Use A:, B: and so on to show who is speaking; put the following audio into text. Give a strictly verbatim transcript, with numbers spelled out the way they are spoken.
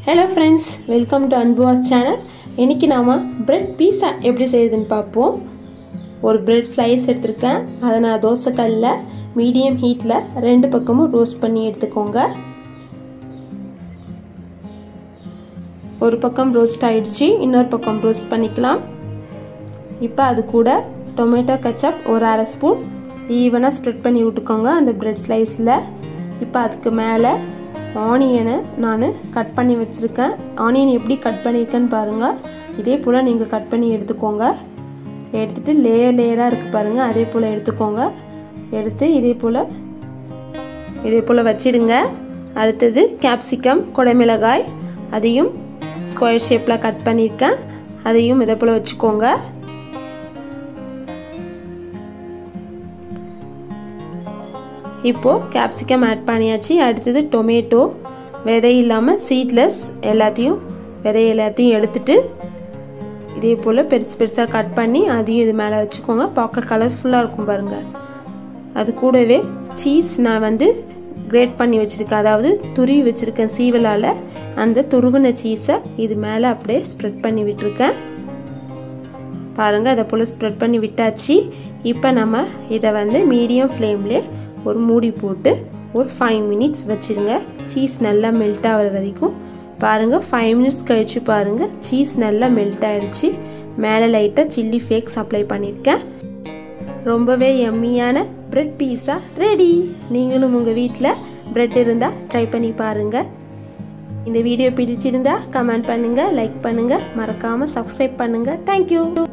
A: Hello friends, welcome to Anbu's channel. இன்னைக்கு நாம bread pizza எப்படி செய்யறதுன்னு பாப்போம். ஒரு bread slice எடுத்துர்க்கேன். அத நான் தோசை கல்லுல மீடியம் ஹீட்ல ரெண்டு பக்கமும் ரோஸ்ட் பண்ணி எடுத்துக்கோங்க. ஒரு பக்கம் ரோஸ்ட் ஆயிடுச்சு, இன்னொரு பக்கம் ரோஸ்ட் பண்ணிக்கலாம். இப்போ அது கூட டொமேட்டோ கெச்சப் ஒரு அரை ஸ்பூன் ஈவனா ஸ்ப்ரெட் பண்ணி விட்டுக்கோங்க அந்த bread sliceல. இப்போ அதுக்கு மேல ஆனியனை நான் கட் பண்ணி வச்சிருக்கேன். ஆனியன் எப்படி கட் பண்ணிருக்கேன்னு பாருங்க. இதே போல நீங்க கட் பண்ணி எடுத்துக்கோங்க. எடுத்துட்டு லேயர் லேயரா இருக்கு பாருங்க, அதே போல எடுத்துக்கோங்க. எடுத்து இதே போல இதே போல வச்சிடுங்க. அடுத்து கேப்சிகம் குடைமிளகாய் அதையும் ஸ்கொயர் ஷேப்ல கட் பண்ணிருக்கேன். அதையும் இதே போல வச்சுக்கோங்க. இப்போ கேப்சிகம் ஆட் பண்ணியாச்சு. அடுத்து டொமேட்டோ விதை இல்லாம சீட்லெஸ் எல்லாத்தையும் விதை எல்லாத்தையும் எடுத்துட்டு இதே போல பெருசு பெருசா கட் பண்ணி அதையும் இது மேல வச்சுக்கோங்க. பார்க்க கலர்ஃபுல்லா இருக்கும் பாருங்க. அது கூடவே சீஸ் நான் வந்து கிரேட் பண்ணி வச்சிருக்கேன், அதாவது துருவி வச்சிருக்கேன் சீவலால. அந்த துருவின சீஸை இது மேல அப்படியே ஸ்ப்ரெட் பண்ணி விட்டுருக்கேன் பாருங்க. அதை போல ஸ்ப்ரெட் பண்ணி விட்டாச்சு. இப்போ நம்ம இதை வந்து மீடியம் ஃப்ளேம்ல ஒரு மூடி போட்டு ஒரு ஃபைவ் மினிட்ஸ் வச்சிருங்க. சீஸ் நல்லா மெல்ட் ஆகிற வரைக்கும் பாருங்க. ஃபைவ் மினிட்ஸ் கழிச்சு பாருங்க, சீஸ் நல்லா மெல்ட் ஆயிடுச்சு. மேலே லைட்டாக சில்லி ஃப்ளேக்ஸ் அப்ளை பண்ணியிருக்கேன். ரொம்பவே யம்மியான பிரெட் பீஸா ரெடி. நீங்களும் உங்கள் வீட்டில் பிரெட் இருந்தால் ட்ரை பண்ணி பாருங்க. இந்த வீடியோ பிடிச்சிருந்தா கமெண்ட் பண்ணுங்க, லைக் பண்ணுங்க, மறக்காம சப்ஸ்கிரைப் பண்ணுங்க. தேங்க்யூ.